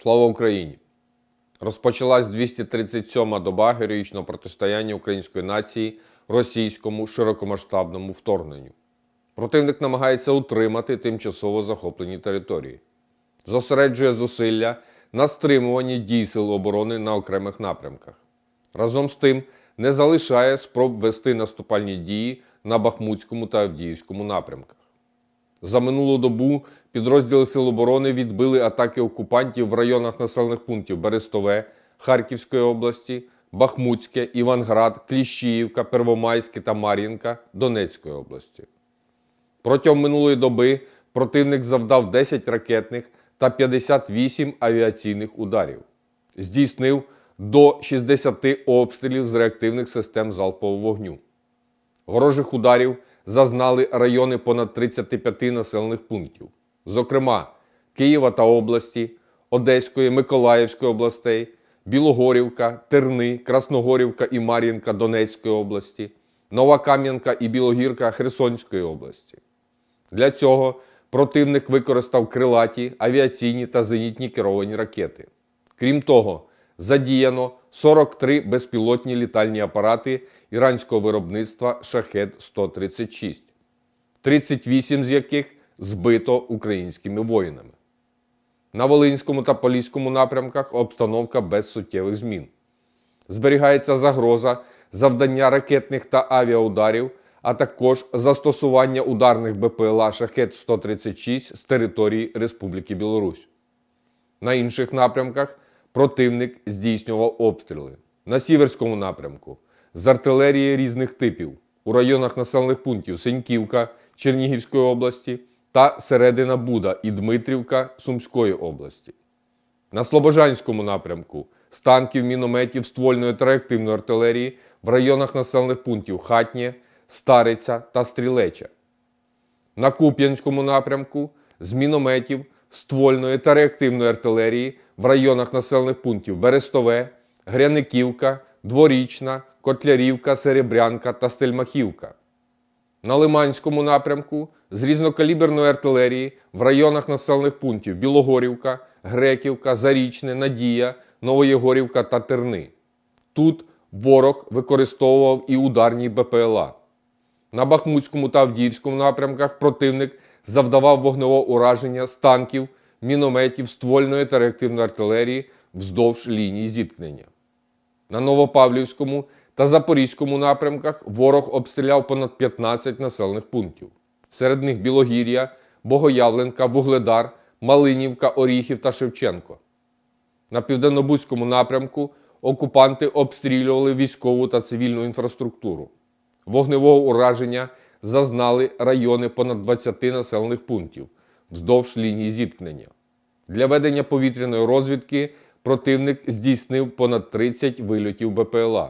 Слава Україні! Розпочалась 237-ма доба героїчного протистояння української нації російському широкомасштабному вторгненню. Противник намагається утримати тимчасово захоплені території. Зосереджує зусилля на стримуванні дій сил оборони на окремих напрямках. Разом з тим, не залишає спроб вести наступальні дії на Бахмутському та Авдіївському напрямках. За минулу добу підрозділи Сил оборони відбили атаки окупантів в районах населених пунктів Берестове Харківської області, Бахмутське, Іванград, Кліщіївка, Первомайське та Мар'їнка Донецької області. Протягом минулої доби противник завдав 10 ракетних та 58 авіаційних ударів. Здійснив до 60 обстрілів з реактивних систем залпового вогню. Ворожих ударів зазнали райони понад 35 населених пунктів, зокрема Києва та області, Одеської, Миколаївської областей, Білогорівка, Терни, Красногорівка і Мар'їнка Донецької області, Новокам'янка і Білогірка Херсонської області. Для цього противник використав крилаті, авіаційні та зенітні керовані ракети. Крім того, задіяно 43 безпілотні літальні апарати іранського виробництва «Шахед-136», 38 з яких збито українськими воїнами. На Волинському та Поліському напрямках обстановка без суттєвих змін. Зберігається загроза завдання ракетних та авіаударів, а також застосування ударних БПЛА «Шахед-136» з території Республіки Білорусь. На інших напрямках противник здійснював обстріли. На Сіверському напрямку з артилерії різних типів у районах населених пунктів Сеньківка Чернігівської області та Середина Буда і Дмитрівка Сумської області. На Слобожанському напрямку з танків, мінометів, ствольної та реактивної артилерії в районах населених пунктів Хатнє, Стариця та Стрілеча. На Куп'янському напрямку з мінометів, ствольної та реактивної артилерії в районах населених пунктів Берестове, Гряниківка, Дворічна, Котлярівка, Серебрянка та Стельмахівка. На Лиманському напрямку з різнокаліберної артилерії в районах населених пунктів Білогорівка, Греківка, Зарічне, Надія, Новоєгорівка та Терни. Тут ворог використовував і ударні БПЛА. На Бахмутському та Авдіївському напрямках противник завдавав вогневого ураження з танків, мінометів, ствольної та реактивної артилерії вздовж лінії зіткнення. На Новопавлівському та Запорізькому напрямках ворог обстріляв понад 15 населених пунктів. Серед них Білогір'я, Богоявленка, Вугледар, Малинівка, Оріхів та Шевченко. На Південнобузькому напрямку окупанти обстрілювали військову та цивільну інфраструктуру. Вогневого ураження зазнали райони понад 20 населених пунктів вздовж лінії зіткнення. Для ведення повітряної розвідки противник здійснив понад 30 вильотів БПЛА.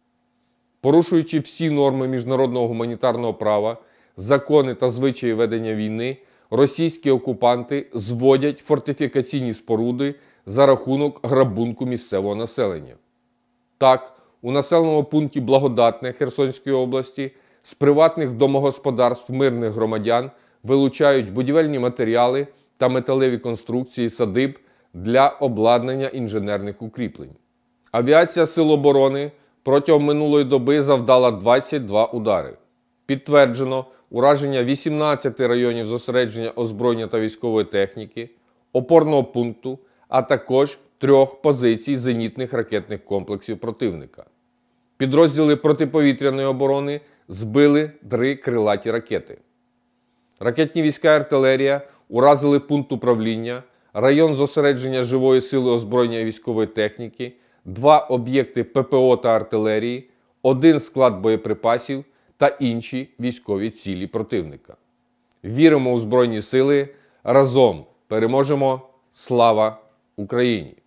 Порушуючи всі норми міжнародного гуманітарного права, закони та звичаї ведення війни, російські окупанти зводять фортифікаційні споруди за рахунок грабунку місцевого населення. Так, у населеному пункті Благодатне Херсонської області з приватних домогосподарств мирних громадян вилучають будівельні матеріали та металеві конструкції садиб для обладнання інженерних укріплень. Авіація Сил оборони протягом минулої доби завдала 22 удари. Підтверджено ураження 18 районів зосередження озброєння та військової техніки, опорного пункту, а також 3 позицій зенітних ракетних комплексів противника. Підрозділи протиповітряної оборони збили 3 крилаті ракети. Ракетні війська і артилерія уразили пункт управління, район зосередження живої сили озброєння і військової техніки, 2 об'єкти ППО та артилерії, 1 склад боєприпасів та інші військові цілі противника. Віримо у Збройні сили, разом переможемо! Слава Україні!